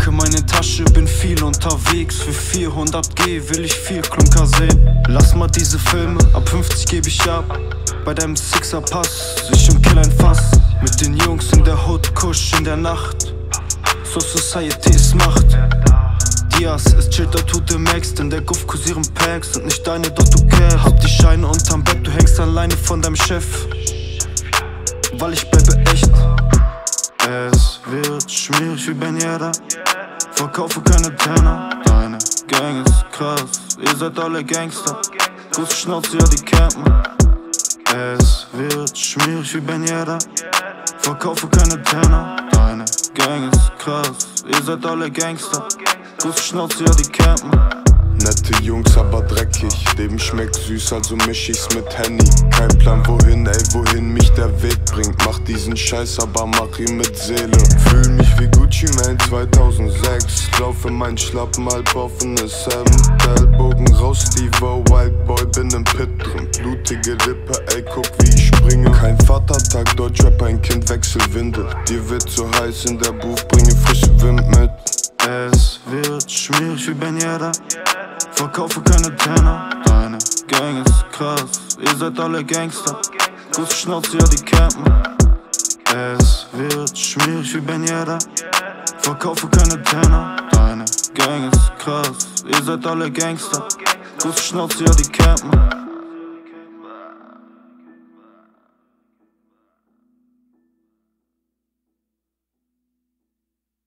Packe meine Tasche, bin viel unterwegs. Für 400G will ich viel Klunker sehen. Lass mal diese Filme, ab 50 geb ich ab. Bei deinem Sixer-Pass, ich und kill ein Fass. Mit den Jungs in der Hood, Kusch in der Nacht. So Society ist Macht. Diaz, es chillt, da tut der Max, denn der Guff kursieren Packs sind nicht deine, doch du cares. Hab die Scheine unterm Bett, du hängst alleine von deinem Chef. Weil ich bleibe echt. Es wird schmierig wie Benjeda. Verkaufe keine Tenner. Deine Gang ist krass, ihr seid alle Gangster. Große Schnauze, ja die kennt man. Es wird schmierig wie Benjeda. Verkaufe keine Tenner. Deine Gang ist krass, ihr seid alle Gangster. Große Schnauze, ja die kennt man. Nette Jungs, aber dreckig. Leben schmeckt süß, also misch ich's mit Henny. Kein Plan wohin, ey, wohin mich der Weg bringt. Mach diesen Scheiß, aber mach ihn mit Seele. Fühl mich wie Gucci Mane 2006. Laufe mein Schlappen, halb offenes Hemd. Ellbogen raus, Steve-O, Wildboy, bin im Pit drin. Blutige Lippe, ey, guck wie ich springe. Kein Vatertag, Deutschrap, ein Kind Wechselwindel. Dir wird zu heiß in der Booth, bringe frische Wind mit. Es wird schmierig wie Benjeda. Verkaufe keine Tenner. Deine Gang ist krass, ihr seid alle Gangster. Große Schnauze, ja die kennt man. Es wird schmierig wie Benjeda. Verkaufe keine Tenner. Deine Gang ist krass, ihr seid alle Gangster. Große Schnauze, ja die kennt man.